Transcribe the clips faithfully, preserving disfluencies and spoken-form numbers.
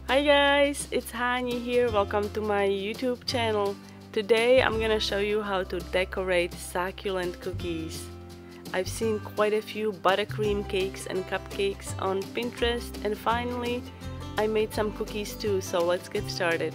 Hi guys, it's Hani here. Welcome to my YouTube channel. Today I'm gonna show you how to decorate succulent cookies. I've seen quite a few buttercream cakes and cupcakes on Pinterest, and finally I made some cookies too, so let's get started.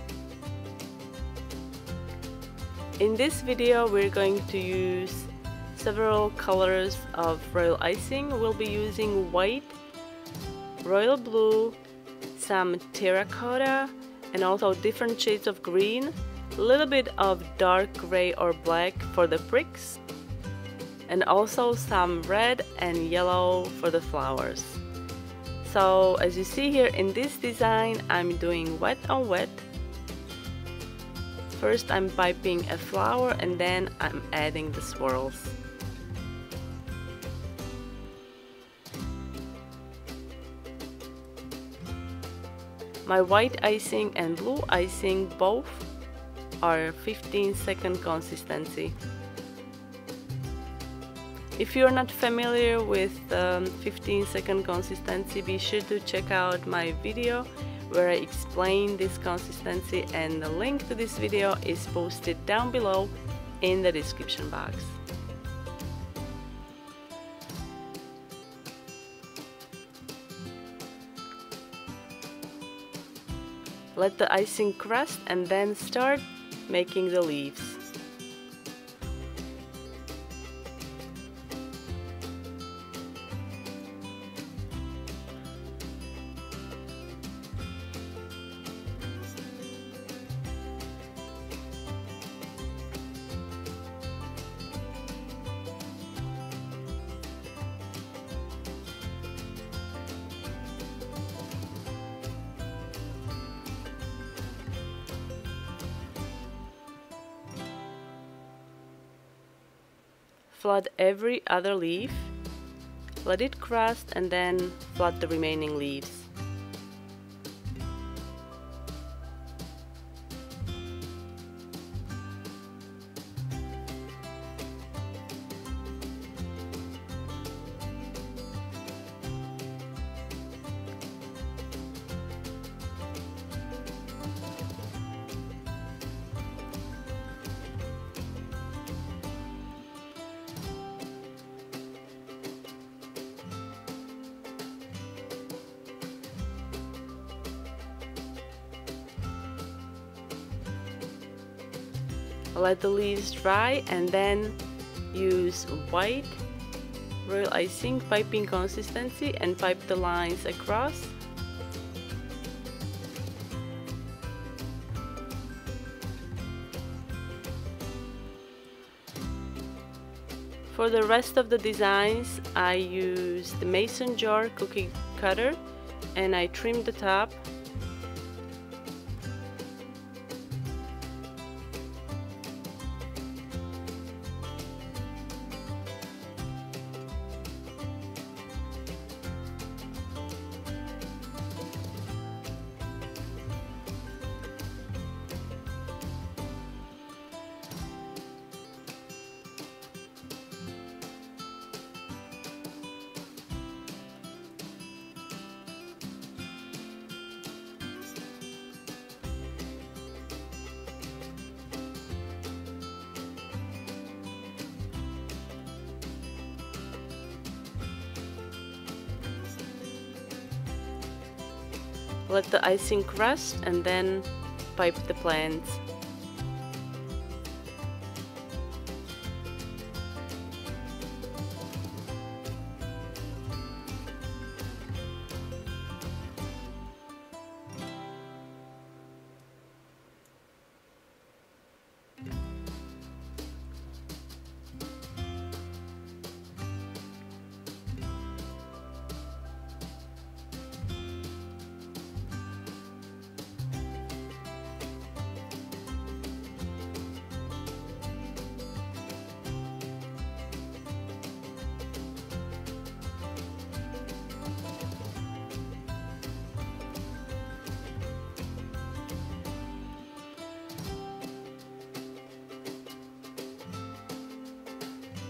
In this video we're going to use several colors of royal icing. We'll be using white, royal blue, some terracotta, and also different shades of green, a little bit of dark gray or black for the pricks, and also some red and yellow for the flowers. So as you see here in this design, I'm doing wet on wet. First I'm piping a flower and then I'm adding the swirls. My white icing and blue icing both are fifteen second consistency. If you're not familiar with um, fifteen second consistency, be sure to check out my video where I explain this consistency, and the link to this video is posted down below in the description box. Let the icing crust and then start making the leaves. Flood every other leaf, let it crust, and then flood the remaining leaves. Let the leaves dry and then use white royal icing piping consistency and pipe the lines across. For the rest of the designs I used the mason jar cookie cutter and I trimmed the top. Let the icing crust and then pipe the plants.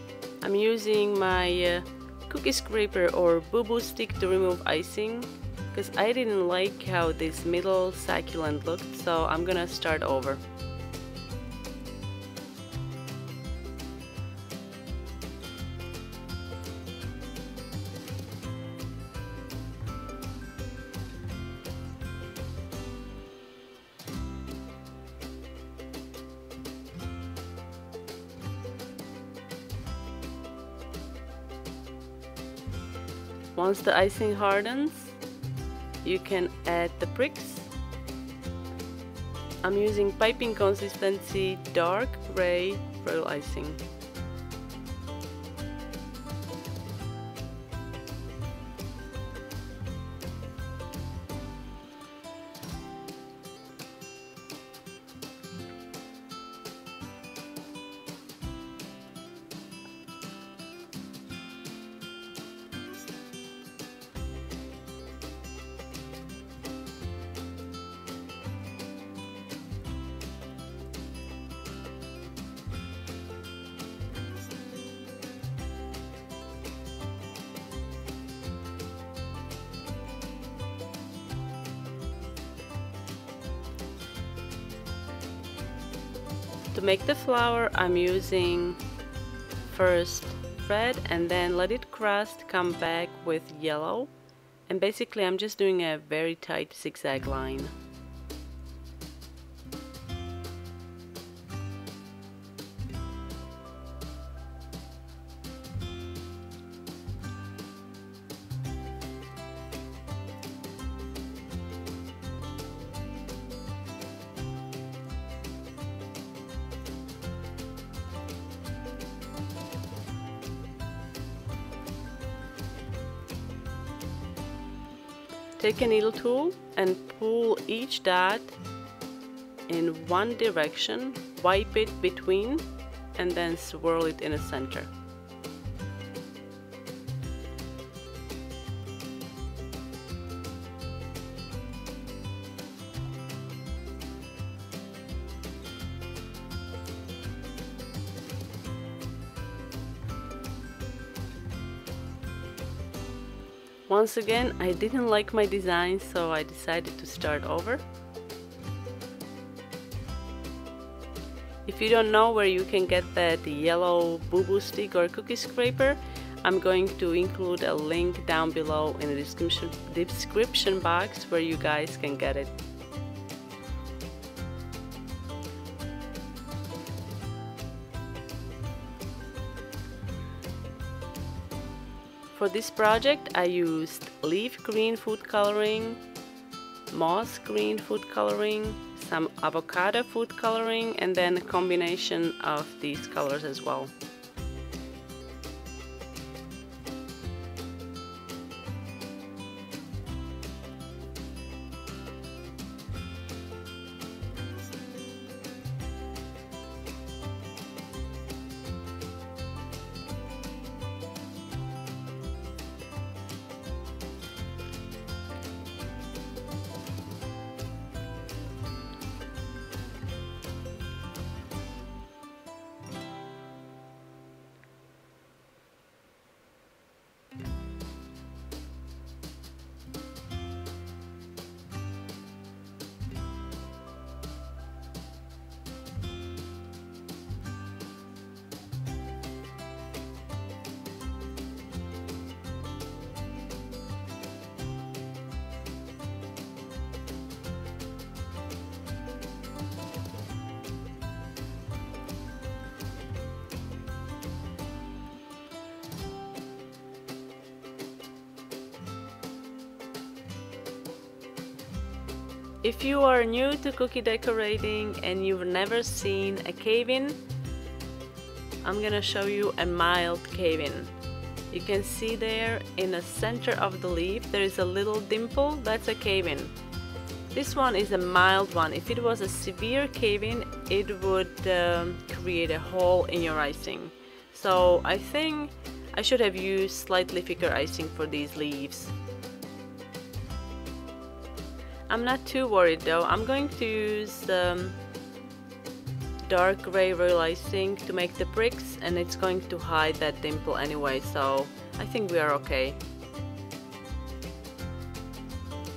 I'm using my uh, cookie scraper or boo boo stick to remove icing. because I didn't like how this middle succulent looked, so I'm gonna start over. Once the icing hardens, you can add the bricks. I'm using piping consistency dark gray royal icing. To make the flower, I'm using first red and then let it crust, come back with yellow, and basically I'm just doing a very tight zigzag line. Take a needle tool and pull each dot in one direction, wipe it between, and then swirl it in the center. Once again, I didn't like my design, so I decided to start over. If you don't know where you can get that yellow boo-boo stick or cookie scraper, I'm going to include a link down below in the description, description box where you guys can get it. For this project, I used leaf green food coloring, moss green food coloring, some avocado food coloring, and then a combination of these colors as well. If you are new to cookie decorating and you've never seen a cave-in, I'm gonna show you a mild cave-in. You can see there in the center of the leaf there is a little dimple. That's a cave-in. This one is a mild one. If it was a severe cave-in, it would um, create a hole in your icing. So I think I should have used slightly thicker icing for these leaves. I'm not too worried though. I'm going to use um, dark gray royal icing to make the bricks, and it's going to hide that dimple anyway, so I think we are okay.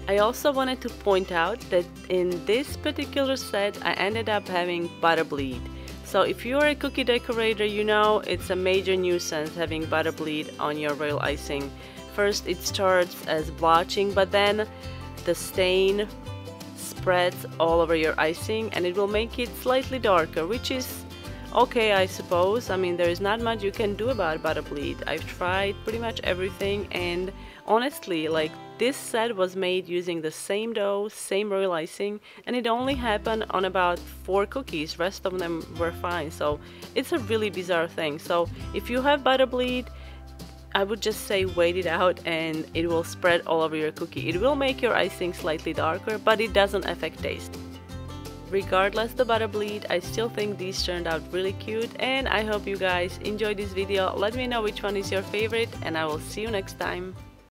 I also wanted to point out that in this particular set I ended up having butter bleed. So if you're a cookie decorator, you know it's a major nuisance having butter bleed on your royal icing. First it starts as blotching, but then the stain spreads all over your icing and it will make it slightly darker, which is okay, I suppose. I mean, there is not much you can do about butter bleed. I've tried pretty much everything, and honestly, like, this set was made using the same dough, same royal icing, and it only happened on about four cookies. Rest of them were fine. So it's a really bizarre thing. So if you have butter bleed, I would just say wait it out and it will spread all over your cookie. It will make your icing slightly darker, but it doesn't affect taste. Regardless the butter bleed, I still think these turned out really cute, and I hope you guys enjoyed this video. Let me know which one is your favorite, and I will see you next time.